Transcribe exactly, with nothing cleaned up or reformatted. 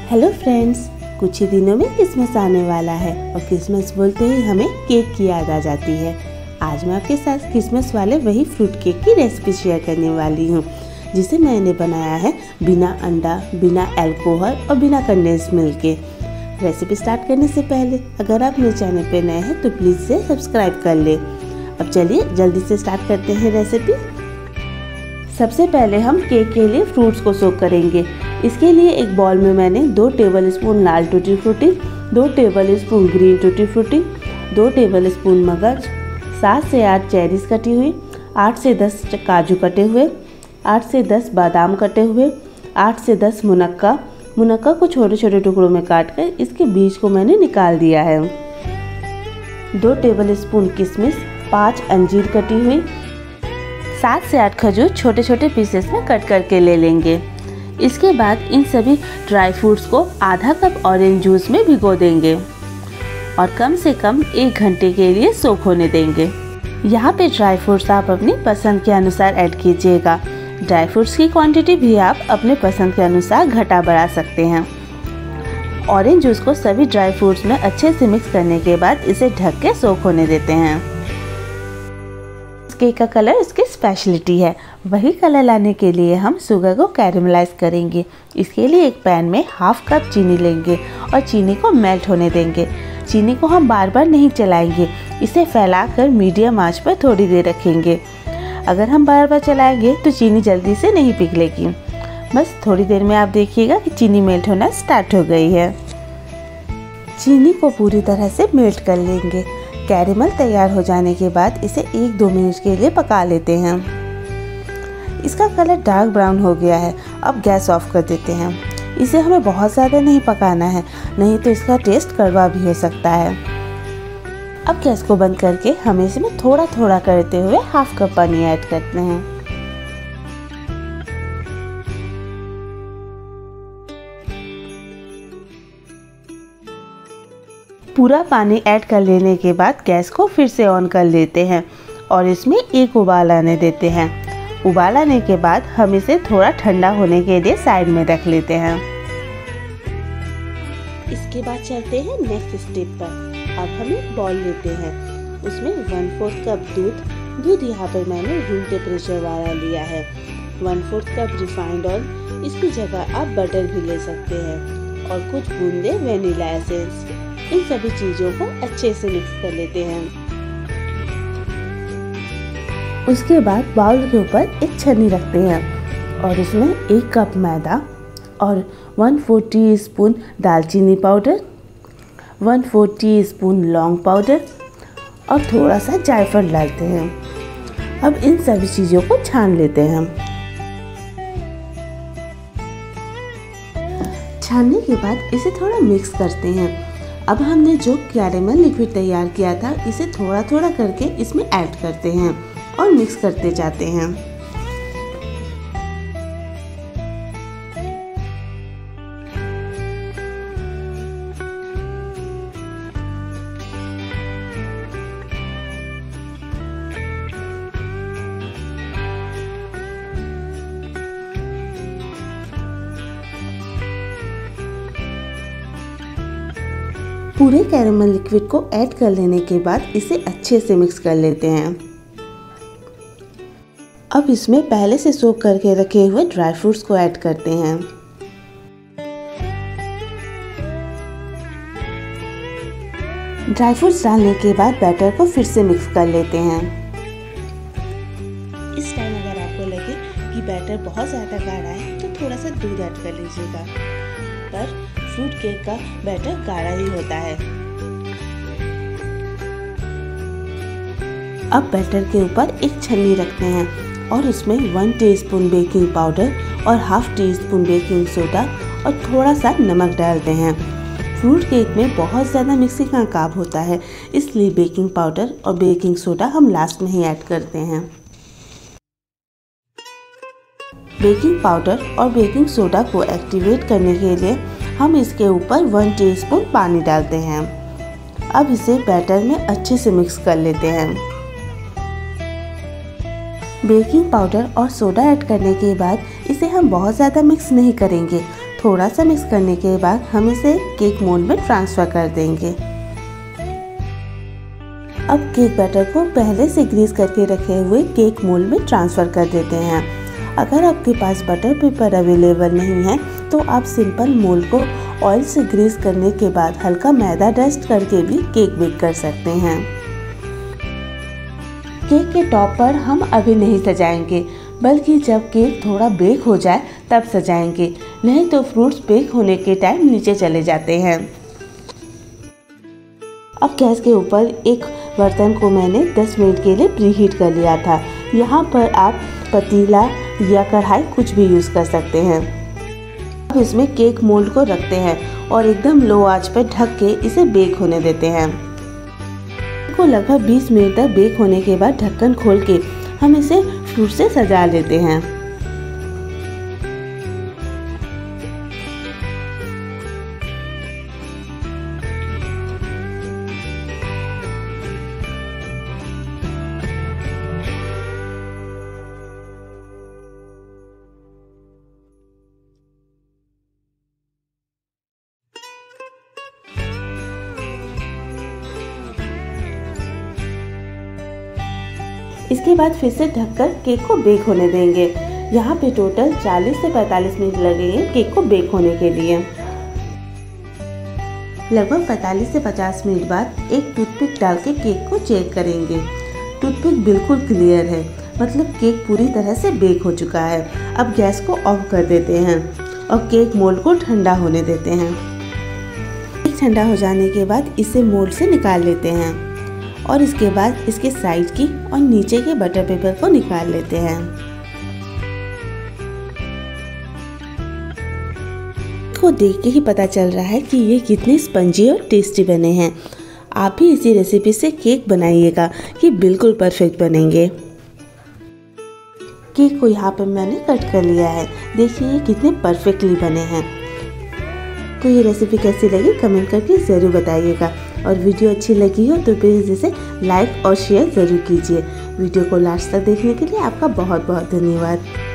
Hello friends, कुछ ही दिनों में क्रिसमस आने वाला है और क्रिसमस बोलते ही हमें केक की याद आ जाती है। आज मैं आपके साथ क्रिसमस वाले वही फ्रूट केक की रेसिपी शेयर करने वाली हूँ, जिसे मैंने बनाया है बिना अंडा, बिना अल्कोहल और बिना कंडेंस मिल्क के। रेसिपी स्टार्ट करने से पहले अगर आप मेरे चैनल पर नए हैं तो प्लीज़ से सब्सक्राइब कर ले। अब चलिए जल्दी से स्टार्ट करते हैं रेसिपी। सबसे पहले हम केक के लिए फ्रूट्स को सोक करेंगे। इसके लिए एक बॉल में मैंने दो टेबलस्पून लाल टूटी फ्रूटी, दो टेबलस्पून ग्रीन टूटी फ्रूटी, दो टेबलस्पून मगज, सात से आठ चेरीज कटी हुई, आठ से दस काजू कटे हुए, आठ से दस बादाम कटे हुए, आठ से दस मुनक्का मुनक्का को छोटे छोटे टुकड़ों में काट कर इसके बीज को मैंने निकाल दिया है, दो टेबलस्पून किशमिश, पाँच अंजीर कटी हुई, सात से आठ खजूर छोटे छोटे पीसेस में कट करके ले लेंगे। इसके बाद इन सभी ड्राई फ्रूट्स को आधा कप ऑरेंज जूस में भिगो देंगे और कम से कम एक घंटे के लिए सोक होने देंगे। यहाँ पे ड्राई फ्रूट्स आप अपनी पसंद के अनुसार ऐड कीजिएगा। ड्राई फ्रूट्स की क्वांटिटी भी आप अपने पसंद के अनुसार घटा बढ़ा सकते हैं। ऑरेंज जूस को सभी ड्राई फ्रूट्स में अच्छे से मिक्स करने के बाद इसे ढक के सोक होने देते हैं। केक का कलर इसकी स्पेशलिटी है। वही कलर लाने के लिए हम शुगर को कैरेमलाइज करेंगे। इसके लिए एक पैन में हाफ कप चीनी लेंगे और चीनी को मेल्ट होने देंगे। चीनी को हम बार बार नहीं चलाएंगे, इसे फैलाकर मीडियम आंच पर थोड़ी देर रखेंगे। अगर हम बार बार चलाएंगे तो चीनी जल्दी से नहीं पिघलेगी। बस थोड़ी देर में आप देखिएगा कि चीनी मेल्ट होना स्टार्ट हो गई है। चीनी को पूरी तरह से मेल्ट कर लेंगे। कैरेमल तैयार हो जाने के बाद इसे एक दो मिनट के लिए पका लेते हैं। इसका कलर डार्क ब्राउन हो गया है। अब गैस ऑफ कर देते हैं। इसे हमें बहुत ज़्यादा नहीं पकाना है, नहीं तो इसका टेस्ट कड़वा भी हो सकता है। अब गैस को बंद करके हम इसमें थोड़ा थोड़ा करते हुए हाफ कप पानी ऐड करते हैं। पूरा पानी ऐड कर लेने के बाद गैस को फिर से ऑन कर लेते हैं और इसमें एक उबाल आने देते हैं। उबाल आने के बाद हम इसे थोड़ा ठंडा होने के लिए साइड में रख लेते हैं। इसके बाद चलते हैं नेक्स्ट स्टेप पर। अब हम एक बॉल लेते हैं, उसमें वन फोर्थ कप दूध दूध यहाँ पर मैंने रूम टेम्परेचर वाला लिया है। One fourth cup refined oil, इसकी जगह आप बटर भी ले सकते हैं, और कुछ बूंदे वेनिला एसेंस। इन सभी चीजों को अच्छे से मिक्स कर लेते हैं। उसके बाद बाउल के ऊपर एक छन्नी रखते हैं और इसमें एक कप मैदा और वन फोर टी स्पून दालचीनी powder, one four teaspoon लौंग पाउडर और थोड़ा सा जायफल डालते हैं। अब इन सभी चीज़ों को छान लेते हैं। छानने के बाद इसे थोड़ा मिक्स करते हैं। अब हमने जो कैरेमल लिक्विड तैयार किया था इसे थोड़ा थोड़ा करके इसमें ऐड करते हैं और मिक्स करते जाते हैं। पूरे कैरेमल लिक्विड को ऐड कर लेने के बाद इसे अच्छे से मिक्स कर लेते हैं। अब इसमें पहले से सोक करके रखे हुए ड्राई फ्रूट्स को ऐड करते हैं। ड्राई फ्रूट्स डालने के बाद बैटर को फिर से मिक्स कर लेते हैं। इस टाइम अगर आपको लगे कि बैटर बहुत ज़्यादा गाढ़ा है तो थोड़ा सा दूध ऐड कर लीजिएगा, पर फ्रूट केक का बैटर गाढ़ा ही होता है। अब बैटर के ऊपर एक छन्नी रखते हैं और उसमें वन टीस्पून बेकिंग पाउडर और half teaspoon baking soda और थोड़ा सा नमक डालते हैं। फ्रूट केक में बहुत ज़्यादा मिक्सिंग का काम होता है, इसलिए बेकिंग पाउडर और बेकिंग सोडा हम लास्ट में ही ऐड करते हैं। बेकिंग पाउडर और बेकिंग सोडा को एक्टिवेट करने के लिए हम इसके ऊपर वन टीस्पून पानी डालते हैं। अब इसे बैटर में अच्छे से मिक्स कर लेते हैं। बेकिंग पाउडर और सोडा ऐड करने के बाद इसे हम बहुत ज़्यादा मिक्स नहीं करेंगे, थोड़ा सा मिक्स करने के बाद हम इसे केक मोल्ड में ट्रांसफ़र कर देंगे। अब केक बैटर को पहले से ग्रीस करके रखे हुए केक मोल्ड में ट्रांसफ़र कर देते हैं। अगर आपके पास बटर पेपर अवेलेबल नहीं है तो आप सिंपल मोल्ड को ऑयल से ग्रीस करने के बाद हल्का मैदा डस्ट करके भी केक बेक कर सकते हैं। केक के टॉप पर हम अभी नहीं सजाएंगे, बल्कि जब केक थोड़ा बेक हो जाए तब सजाएंगे, नहीं तो फ्रूट्स बेक होने के टाइम नीचे चले जाते हैं। अब गैस के ऊपर एक बर्तन को मैंने दस मिनट के लिए प्रीहीट कर लिया था। यहाँ पर आप पतीला या कढ़ाई कुछ भी यूज़ कर सकते हैं। अब इसमें केक मोल्ड को रखते हैं और एकदम लो आंच पर ढक के इसे बेक होने देते हैं। को लगभग बीस मिनट तक बेक होने के बाद ढक्कन खोल के हम इसे फ्रूट से सजा लेते हैं। इसके बाद फिर से ढककर केक को बेक होने देंगे। यहाँ पे टोटल चालीस से पैंतालीस मिनट लगेंगे केक को बेक होने के लिए। लगभग पैंतालीस से पचास मिनट बाद एक टूथपिक डाल के केक को चेक करेंगे। टूथपिक बिल्कुल क्लियर है, मतलब केक पूरी तरह से बेक हो चुका है। अब गैस को ऑफ कर देते हैं और केक मोल्ड को ठंडा होने देते हैं। केक ठंडा हो जाने के बाद इसे मोल्ड से निकाल लेते हैं और इसके बाद इसके साइड की और नीचे के बटर पेपर को निकाल लेते हैं। को देख के ही पता चल रहा है कि ये कितने स्पंजी और टेस्टी बने हैं। आप भी इसी रेसिपी से केक बनाइएगा, ये बिल्कुल परफेक्ट बनेंगे। केक को यहाँ पर मैंने कट कर लिया है, देखिए ये कितने परफेक्टली बने हैं। तो ये रेसिपी कैसी लगी कमेंट करके ज़रूर बताइएगा और वीडियो अच्छी लगी हो तो प्लीज़ इसे लाइक और शेयर ज़रूर कीजिए। वीडियो को लास्ट तक देखने के लिए आपका बहुत बहुत धन्यवाद।